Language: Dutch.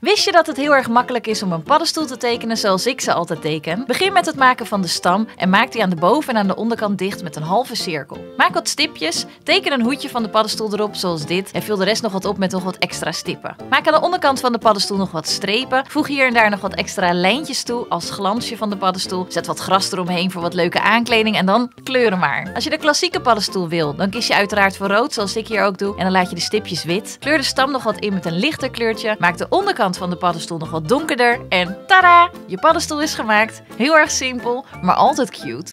Wist je dat het heel erg makkelijk is om een paddenstoel te tekenen zoals ik ze altijd teken? Begin met het maken van de stam en maak die aan de boven- en aan de onderkant dicht met een halve cirkel. Maak wat stipjes, teken een hoedje van de paddenstoel erop zoals dit en vul de rest nog wat op met nog wat extra stippen. Maak aan de onderkant van de paddenstoel nog wat strepen, voeg hier en daar nog wat extra lijntjes toe als glansje van de paddenstoel. Zet wat gras eromheen voor wat leuke aankleding en dan kleuren maar. Als je de klassieke paddenstoel wil, dan kies je uiteraard voor rood zoals ik hier ook doe en dan laat je de stipjes wit. Kleur de stam nog wat in met een lichter kleurtje, maak de onderkant van de paddenstoel nog wat donkerder en tada! Je paddenstoel is gemaakt. Heel erg simpel, maar altijd cute.